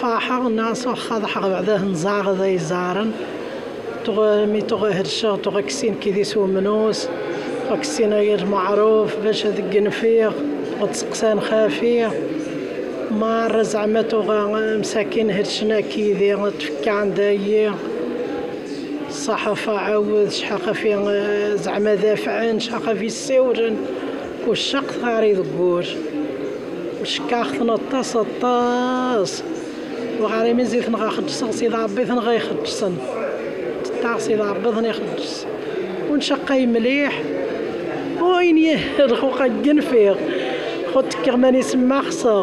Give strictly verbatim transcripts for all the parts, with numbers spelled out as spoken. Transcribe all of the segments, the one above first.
صفاحة الناس واخا ضحك بعده نزار ذا يزارن تغ مي تغ هرشا تغ كسين كي سو منوس كسين غير معروف باش هذاك نفيق وتسقسان خافيه ما زعما تغ مساكين هرشنا كيدي تفكى عندها الصحافة عاود شحال في زعما دافعين شحال في السورن والشق ثاري ذكور وشكاخنا الطاس الطاس وغاري مزيت نغاخدس سيدي ربي غيخدسن تاع سيدي ربي يخدس ونشقي مليح وين يهرخو قاقن فيه خد كرماني سما خصو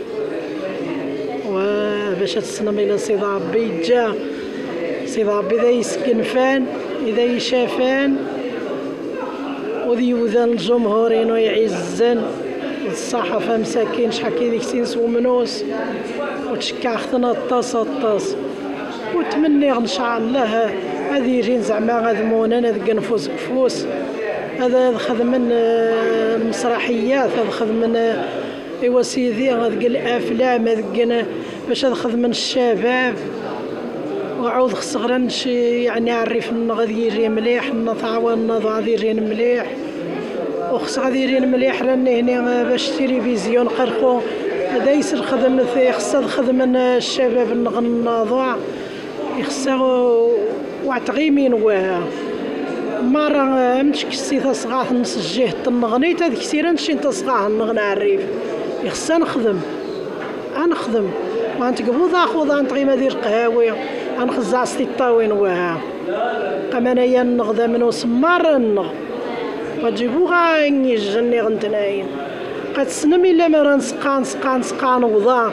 وباش تسلم الى سيدي ربي جا سيدي ربي إذا يسكن فان إذا يشافان وذي يوذن الجمهورين ويعزن الصحافة مساكين شحال كي سين سو منوس وتشكا خطنا الطاس الطاس وتمني ان شاء الله هذه يجين زعما غادمونا هذاك نفوس بفوس هذا خدم من المسرحيات هذا خدم من ايوا سيدي هذاك الافلام هذاك باش هذا خدم من الشباب وعاود خص غير شي يعني عرفنا غادي يجي مليح نتعاون غادي يجي مليح وخص غادي يجي مليح راني هنا باش التلفزيون قرقو هذا يسر خدم خص خدم الشباب النضوع يخصو وعتغيمين واه مرة مش كسي تصغاه نسجيه النغنيت هذيك سيرا نشي تصغاه نغنى عريف يخصها نخدم نخدم وانتقبو ذا خوضا نتغي ما دير قهاوي غنخزع ستي الطاوين وها قمانايا النغدا منو سمار النغ وتجيبو غاني جني غنتناين قد سنم الا ما راه نسقا نسقا نسقا نوضا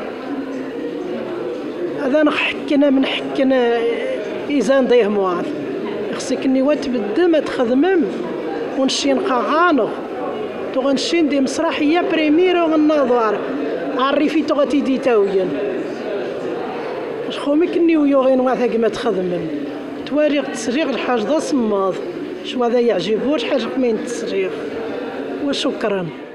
هذا نحكنا من حكنا اذا نضيه مواد خصك اني وتبدا ما تخدمم ونشي نبقى غانغ تو غنشي ندير مسرحيه بريميرو غناظر عرفي تو غتيدي تاوين شخومي كني ويوغين واثاك ما تخدمم تواريغ تسريغ الحاج ذا صماض شو هذا يعجبو شحال من تسريغ وشكرا.